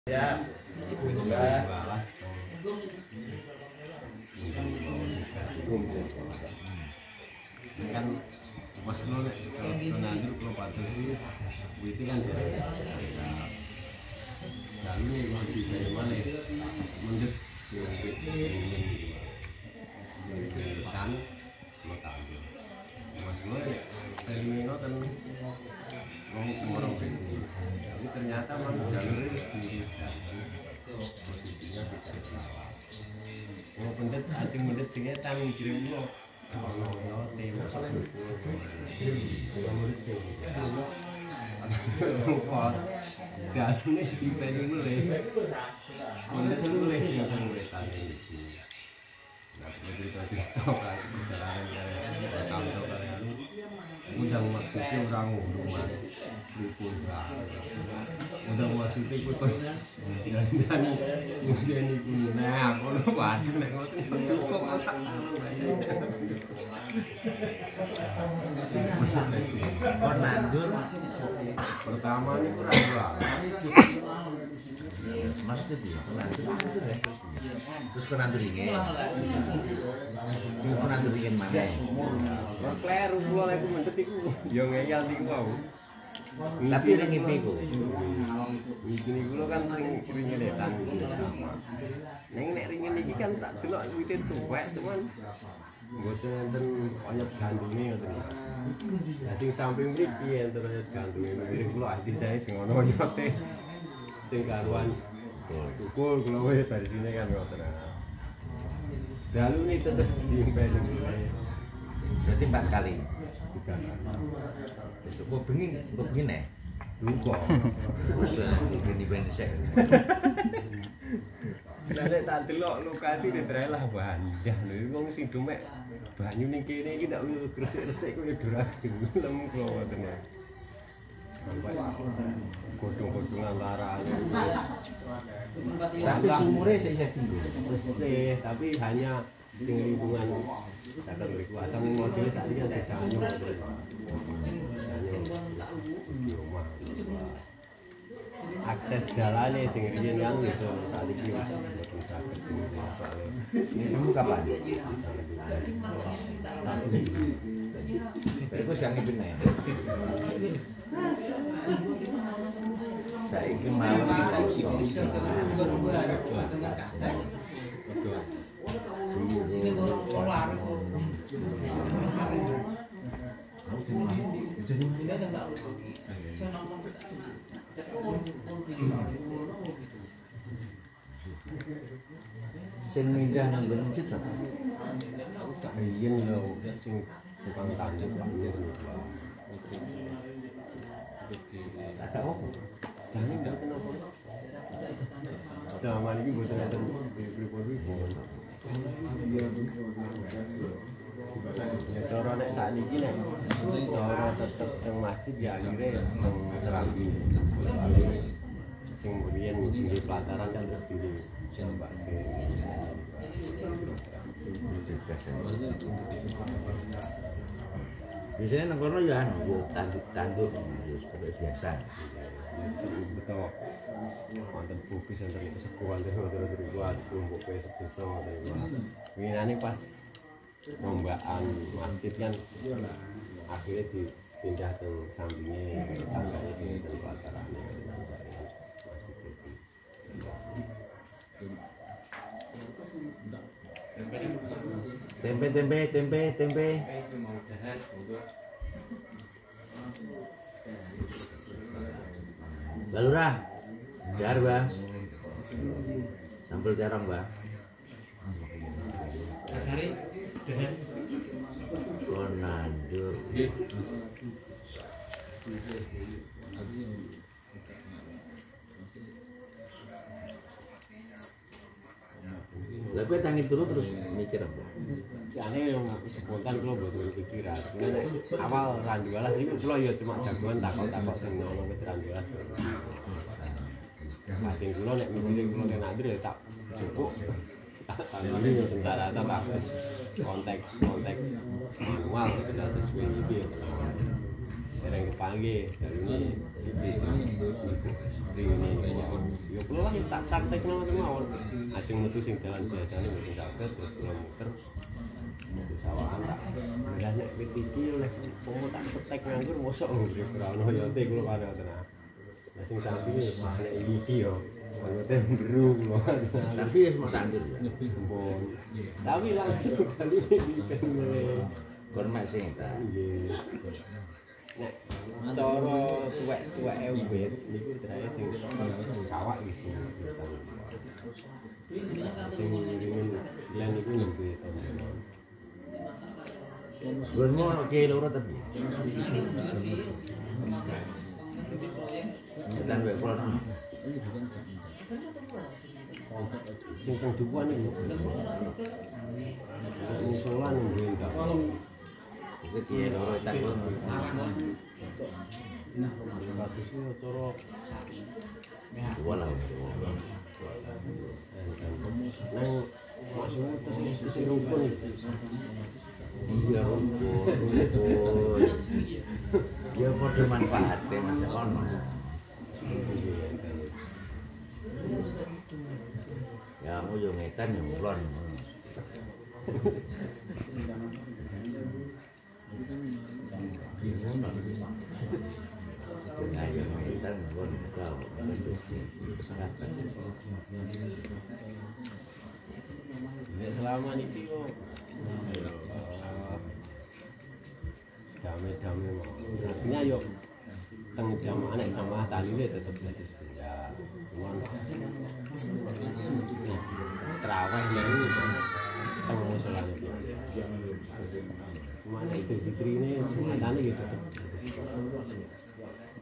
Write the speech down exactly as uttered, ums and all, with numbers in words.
Ya, kan pas lo nek nanti kalau patuh sih itu kan ya lalu nih mau di mana menjadi kan lo tahu mas gue dari Mino kan mau orang sini tapi ternyata mas jalur ini posisinya tidak mau pendet acing pendet sini tangi kirim lo kalau temu pot dan ini dipending mulai mulai mulai sih akan mulai tadi nggak perlu tadi tahu kan jalan jalan tahu kan udah maksudnya orang rumah lipun udah maksudnya ikut dan dan kemudian ibu nah kalau waduh nek ngoten betul kok otak kon nandur pertama ini kurang dua maksudnya dia kon nandur ya terus kon nandur ini kon nandur ini mana kon kleru kula lek mendet iku yo ngeyel niku wae tapi ring iki ku iki niku kan sing ringe letan ning nek ringe iki kan tak delok wite tuwek cuman mboten enten oyot gandunge ngoten lah sing samping mriki enten oyot gandunge mirip kula ati saya sing ono oyote sing karuan tukul kula wae dari sini kan ngoten dalu ini tetep diimpeni berarti empat kali tiga kali kok bengi kok begini lupa terus begini bener sih nek tak delok lokasi di daerah Banjar lho wong sing domek banyu ning kene iki tak gresik-gresik koyo duragen lemu kula ngoten ya godhong-godhongan lara tapi sumure sik isih tinggi bersih tapi hanya sing lingkungan kata mriku asam model sakniki kan disanyo akses dalane sing riyen kan iso sakniki wis mboten saged ini kapan itu yang ibune saiki mau iso sini borong polar sing mindah nang masjid sapa aku tak riyen lho sing tukang tanduk Pak Mir ada opo jane ndak kenapa zaman iki mboten enten pripun-pripun ya cara nek sakniki nek cara tetep teng masjid ya akhire teng Serambi sing mriyen di pelataran kan terus di Sembake biasanya nang kono ya anu tanduk-tanduk seperti biasa betul wonten bukis enten kesepuan terus buat kelompok desa winane pas rombaan masjid kan akhirnya dipindah ke sampingnya tangganya sing ten pelatarane tempe tempe tempe tempe Balurah biar bang sampel jarang bang Kasari dengan konandur lah gue tangi dulu terus mikir apa jane yang spontan kula mboten pikiran nek awal randualas iku kula ya cuma jagoan takok-takok sing ono wis randualas pating kula nek mikire kula nek nandur ya tak cukup tanggane yo tentara tak konteks konteks manual tidak sesuai iki Dereng kepanggih dari ini di ini yo kula lah tak taktek mawon ajeng metu sing dalan biasane mboten saged terus kula muter sawahan tak ya nek wit iki oleh pomo tak setek nganggur mosok urip ora ono yo te kula karo tenan lah sing sampinge nek iki yo mboten beru kula Tapi ya semua tandur ya. pun tapi langsung kali iki mulai Kon mek sing ta. nggih nek cara tuwek-tuweke wit niku terae sing kawak gitu. Sing ringin lan niku niku to. Gunmu ono kiai loro tapi. Tekan wek kula sama. Sing teng dukuhan niku. Musolan nggih enggak. Wis kiai loro tak kula. Batusnya cara Dua lah. nang maksudnya terus terus rukun iki. Iya rumput, rumput. Ya padha manfaate Mas ono. Ya aku yo ngetan yo mulon. Nah, yo ngetan mulon kau kesehatan. Nek selama niki yo damai-damai mau. Artinya yo teng jamaah nek jamaah talile tetep dadi setunggal. Cuman traweh niku teng musolane piye. Cuma nek itu fitrine Jumatane gitu tetep.